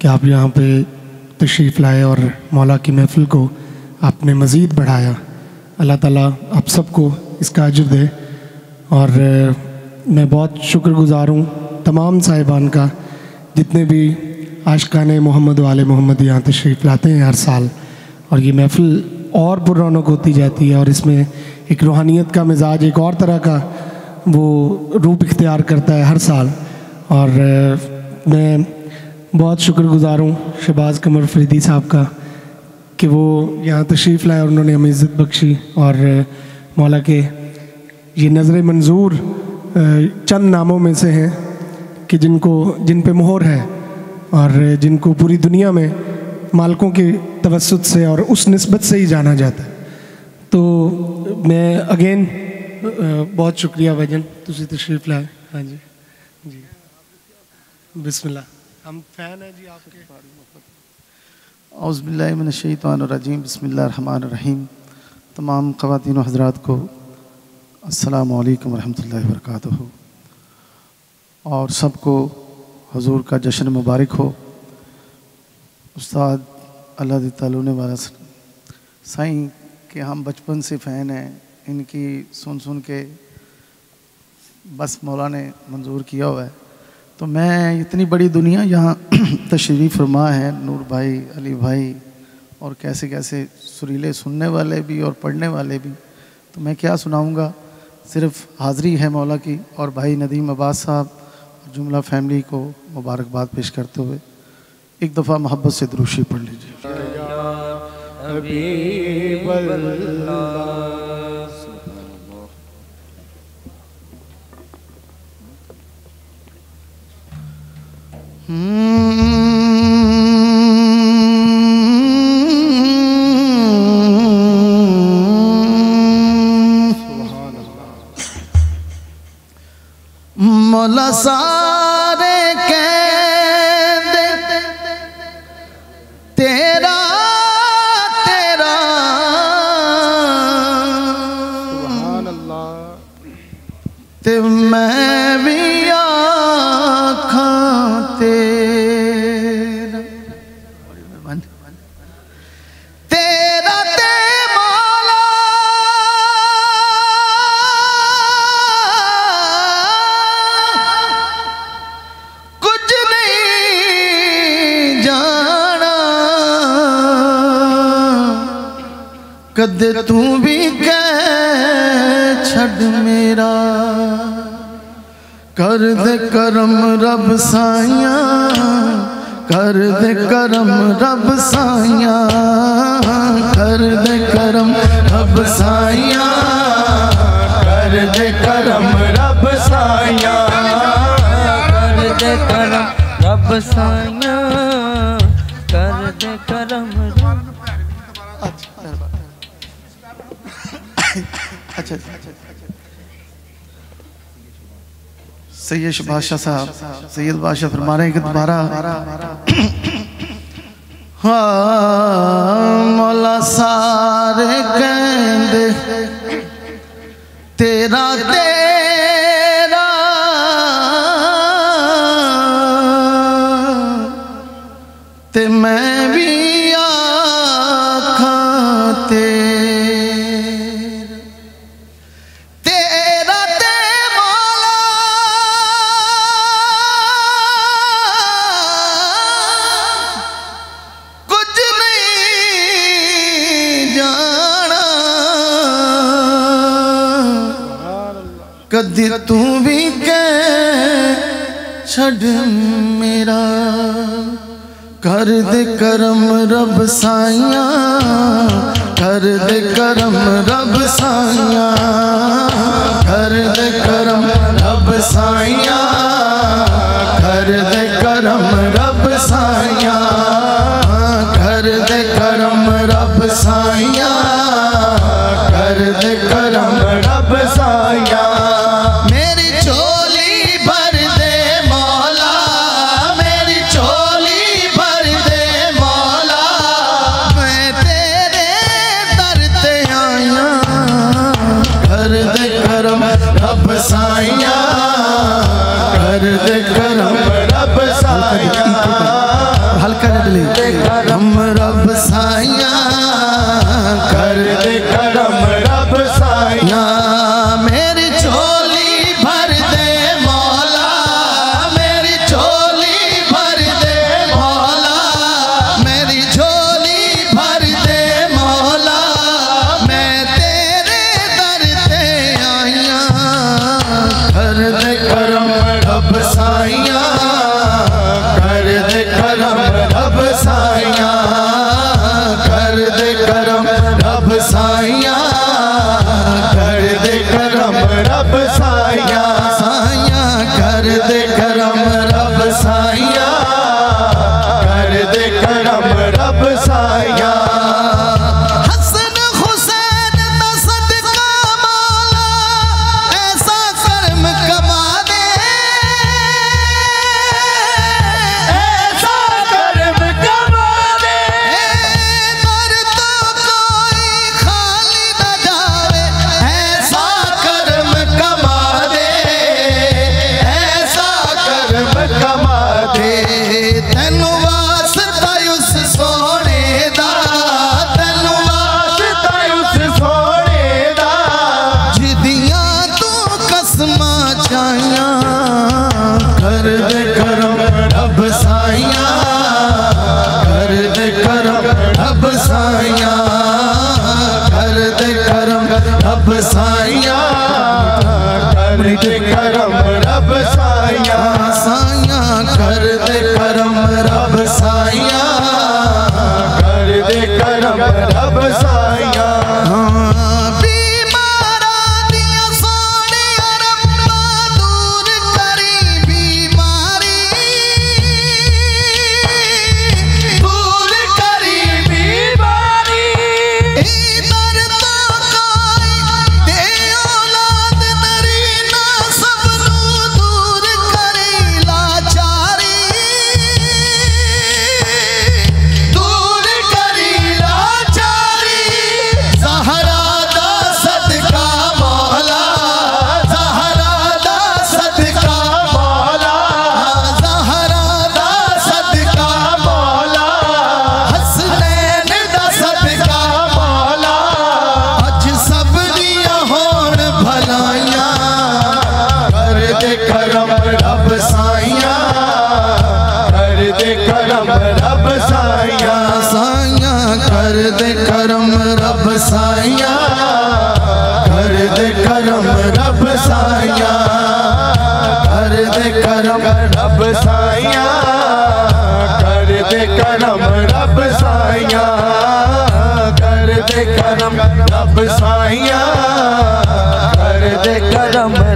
कि आप यहाँ पे तशरीफ़ लाए और मौला की महफ़िल को आपने मज़ीद बढ़ाया। अल्लाह ताला आप सबको इसका अजर दे। और मैं बहुत शुक्रगुज़ार हूँ तमाम साहिबान का, जितने भी आशिकाने मोहम्मद वाले मोहम्मद यहाँ तशरीफ़ लाते हैं हर साल, और ये महफ़िल और पुररौनक होती जाती है और इसमें एक रूहानियत का मिजाज एक और तरह का वो रूप इख्तियार करता है हर साल। और मैं बहुत शुक्रगुज़ार हूँ शहबाज़ कमर फरीदी साहब का कि वो यहाँ तशरीफ़ लाए और उन्होंने हमें इज़्ज़त बख्शी। और मौला के ये नज़र मंजूर चंद नामों में से हैं कि जिन पे मोहर है और जिनको पूरी दुनिया में मालकों के तवस्सुत से और उस निस्बत से ही जाना जाता है। तो मैं अगेन बहुत शुक्रिया भाईजान, तुसी तशरीफ़ लाए। हाँ जी जी, बिस्मिल्लाह, हम फ़ैन हैं जी आपके। औज़ु बिल्लाहि मिनश्शैतानिर्रजीम, बिस्मिल्लाहिर्रहमानिर्रहीम। तमाम ख़वातीन व हज़रात को अस्सलामु अलैकुम रहमतुल्लाहि व बरकातुहू। और सबको हुज़ूर का जश्न मुबारक हो। उस्ताद अल्लाह तालूने वाला साईं के हम बचपन से फ़ैन हैं, इनकी सुन के बस मौला ने मंजूर किया हुआ है। तो मैं इतनी बड़ी दुनिया यहाँ तशरीफ़ फरमा है, नूर भाई, अली भाई और कैसे कैसे सुरीले सुनने वाले भी और पढ़ने वाले भी, तो मैं क्या सुनाऊँगा। सिर्फ़ हाज़री है मौला की और भाई नदीम अब्बास साहब और जुमला फैमिली को मुबारकबाद पेश करते हुए एक दफ़ा मोहब्बत से दुरूशी पढ़ लीजिए। मौला सारे कहते तेरा तेरा सुभान अल्लाह, ते मैं भी आखां तेरा तेरा ते मौला कुछ नहीं जाना, कदे तू भी कह छड़ मेरा, कर दे करम रब साइया, कर दे करम रब साइया, कर दे करम रब साइया, कर दे करम रब साइया, कर दे करम रब साइया, कर दे करम रब। अच्छा सैयद बादशाह साहब, सैयद बादशाह फरमा रहे हैं कि दोबारा हाँ मौला सारे कहंदे तेरा तेरा, ते मैं भी आखां तेरा, तेरा ते मौला कुछ नहीं जाना, कदी तू भी कह छड़ मेरा, कर दे करम रब साइया, कर दे करम रब साइया, कर दे करम रब साइया, कर दे करम रब साइया, कर दे करम रब साइया, कर दे करम रब साइया। मेरी झोली भर दे मौला, मेरी झोली भर दे मौला, मैं तेरे दर ते आया, कर दे करम रब साइया, कर दे करम रब साइया, साइया कर दे करम रब साइया कर दे करम रब साइया कर दे करम रब साइया साइया कर दे करम रब साइया कर दे करम रब साइया कर दे करम रब साइया कर दे करम रब साइया कर दे करम रब साइया कर दे करम रब साइया कर दे करम रब साइया कर दे करम